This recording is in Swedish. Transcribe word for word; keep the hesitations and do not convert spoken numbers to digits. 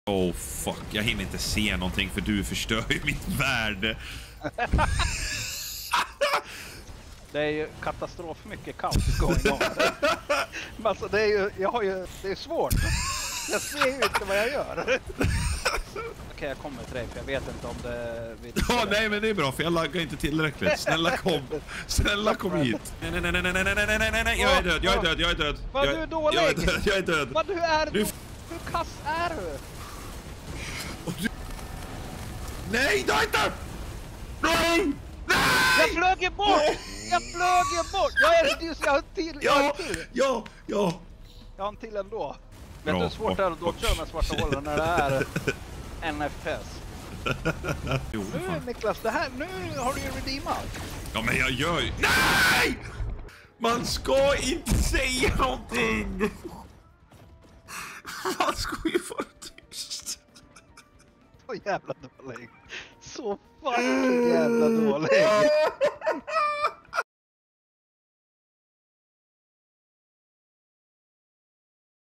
Oh fuck, jag hinner inte se någonting för du förstör ju mitt värde. Det är ju katastrof mycket kaos going on. Men alltså det är ju, jag har ju, det är svårt. Jag ser ju inte vad jag gör. Okej, okay, jag kommer till dig för jag vet inte om det... Ja, nej men det är bra för jag laggar inte tillräckligt. Snälla kom. Snälla kom hit. Nej, nej, nej, nej, nej, nej, nej, nej, nej, jag är död, jag är död, jag är död. Vad du är dålig? Jag är död, jag är död. Vad du är du... Hur kass är du? du... Nej, dö inte! Nej! Nej! Jag flög ju bort! Jag flög ju bort! Jag är just, jag har en till, jag har en till. Ja, ja. Jag har en till ändå. Bra, vet du hur svårt det är att dodga med svarta hålen när det är N F S? Jo, nu fan. Niklas, det här, nu har du ju redeemat. Ja men jag gör ju... Nej! Man ska inte säga någonting! Man ska ju vara tyst. Så jävla dålig. Så fucking jävla dålig.